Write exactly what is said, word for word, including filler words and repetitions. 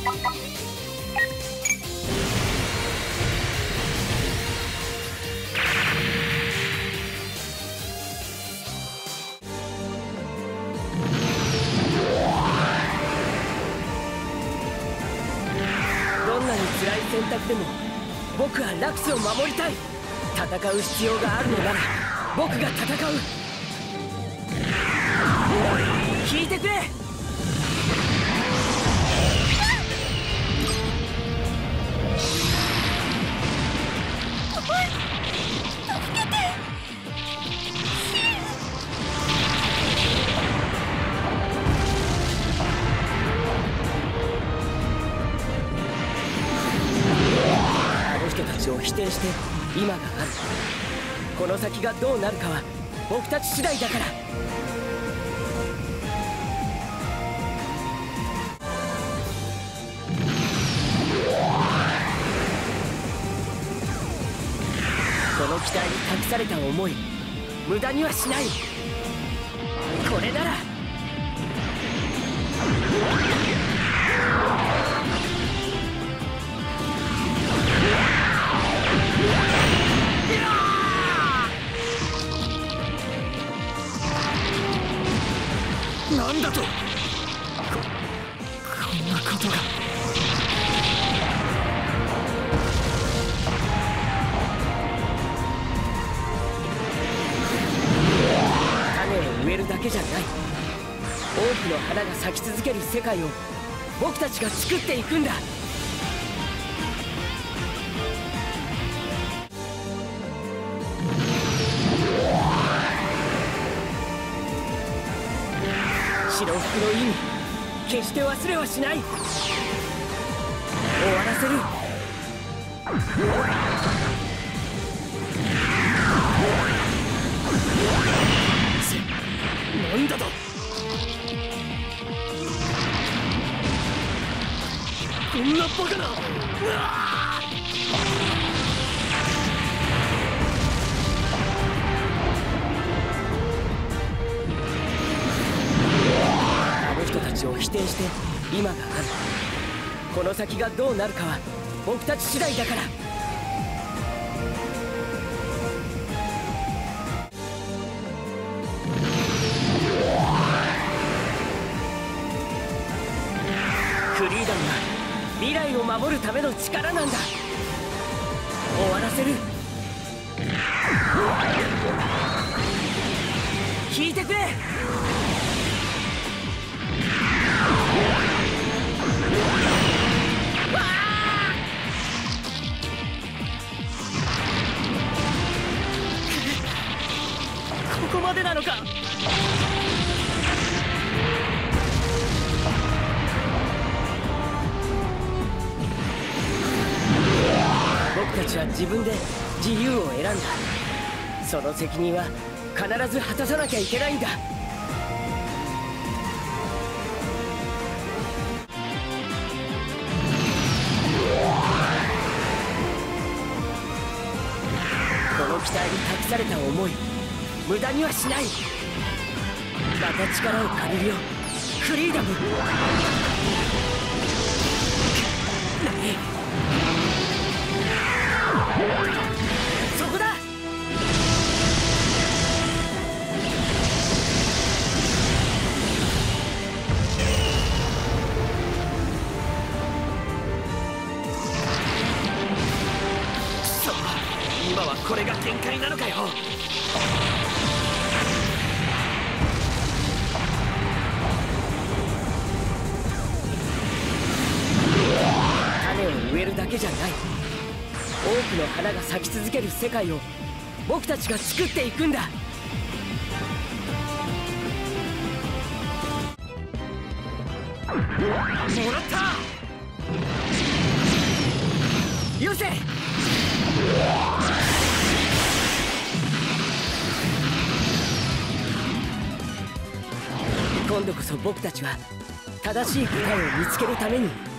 どんなに辛い選択でも僕はラクスを守りたい。戦う必要があるのなら僕が戦う。聞いてくれ。を否定して今がある。この先がどうなるかは僕たち次第だから。この期待に託された思い、無駄にはしない。これならなんだと こ, こんなことが。種を植えるだけじゃない。多くの花が咲き続ける世界を僕たちが作っていくんだ。白服の意味、決して忘れはしない。終わらせる。なんだと。こんなバカな。うわ人たちを否定して今がある。この先がどうなるかは僕たち次第だから。フリーダムは未来を守るための力なんだ。終わらせる。聞いてくれ。ここまでなのか。僕たちは自分で自由を選んだ。その責任は必ず果たさなきゃいけないんだ。この期待に託された思い、無駄にはしない。また力を借りるよ、フリーダム。何？そこだ。そう、今はこれが限界なのかよ。種を植えるだけじゃない。多くの花が咲き続ける世界を僕たちが作っていくんだ。もらった。よせ。今度こそ僕たちは正しい答えを見つけるために